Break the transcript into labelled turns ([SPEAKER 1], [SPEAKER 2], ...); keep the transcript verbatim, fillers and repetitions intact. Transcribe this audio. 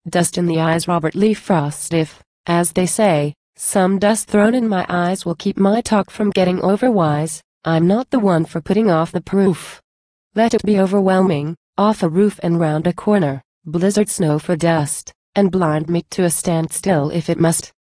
[SPEAKER 1] Dust in the eyes, Robert Lee Frost. If, as they say, some dust thrown in my eyes will keep my talk from getting overwise, I'm not the one for putting off the proof. Let it be overwhelming, off a roof and round a corner, blizzard snow for dust, and blind me to a standstill if it must.